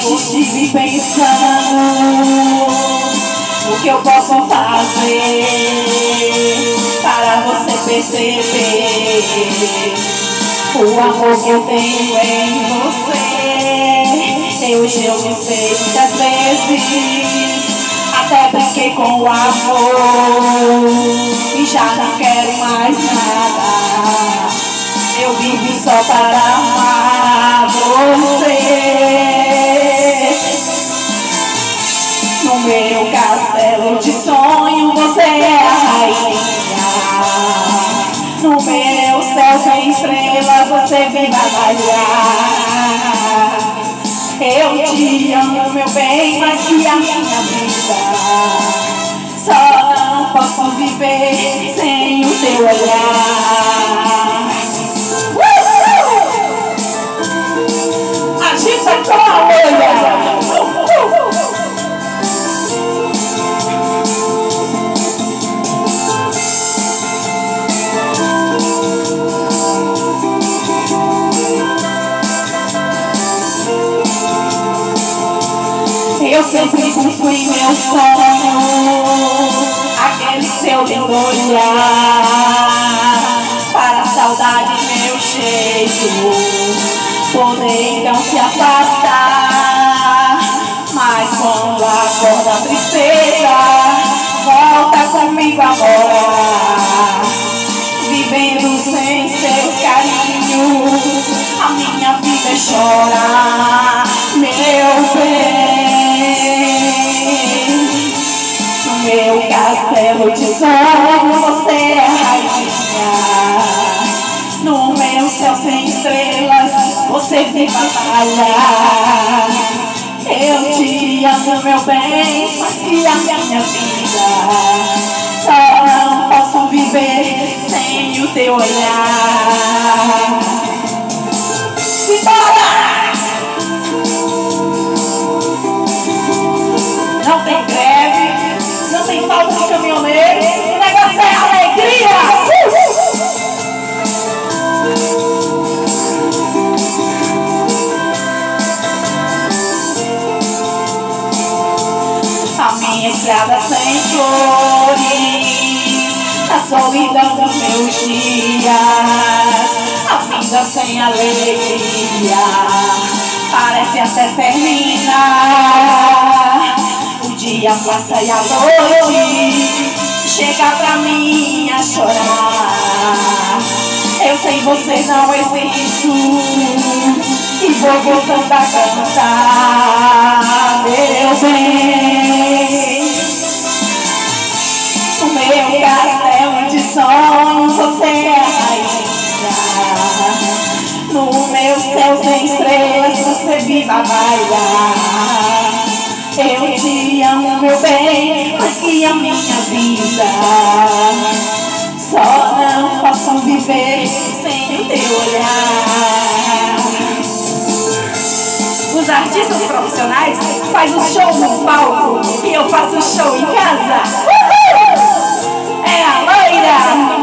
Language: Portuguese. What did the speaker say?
estive pensando o que eu posso fazer para você perceber o amor que eu tenho em você. Eu sei muitas vezes, até brinquei com o amor e já não quero mais nada. Eu vivo só para amar você. No meu castelo de sonho você é a rainha. No meu céu sem estrelas você vem trabalhar. Eu te amo, meu bem, mas que a minha vida só não posso viver sem o teu olhar. Agita com a olha. Eu sempre busco em meus sonhos aquele seu lindo olhar, para a saudade meu jeito poder então se afastar. Mas quando acorda a tristeza, volta comigo agora, vivendo sem seus carinhos, a minha vida chora, meu bem. No meu castelo de sonho você é a rainha. No meu céu sem estrelas você vem batalhar. Eu te amo, meu bem, mas que a minha vida só não posso viver sem o teu olhar. Simbora! Não tem greve, não tem falta de caminhoneiro, o negócio é alegria! A minha estrada sem flores, a solidão dos meus dias, a vida sem alegria, parece até terminar. O dia passa e a noite chega pra mim a chorar. Eu sei você não existe e vou voltando a cantar, meu bem. No meu castelo de sonho você é a rainha. No meu céu sem estrelas você vive a bailar. Eu te amo, meu bem, mas que a minha vida só não posso viver sem o teu olhar. Os artistas profissionais fazem um show no palco e eu faço um show em casa. É a loira!